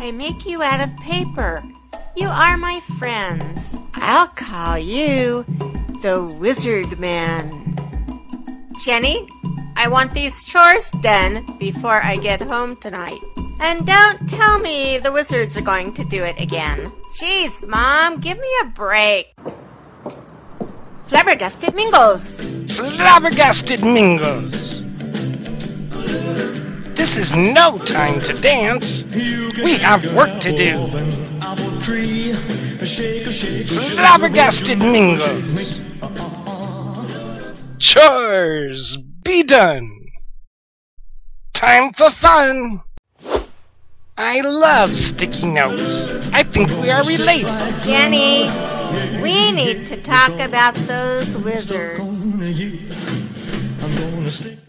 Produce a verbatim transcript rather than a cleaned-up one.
I make you out of paper. You are my friends. I'll call you the Wizard Man. Jenny, I want these chores done before I get home tonight. And don't tell me the wizards are going to do it again. Jeez, Mom, give me a break. Flabbergasted Mingles. Flabbergasted Mingles. This is no time to dance. We have work to do. Flabbergasted Mingles. Chores be done. Time for fun. I love sticky notes. I think we are related. Jenny, we need to talk about those wizards. I'm gonna stick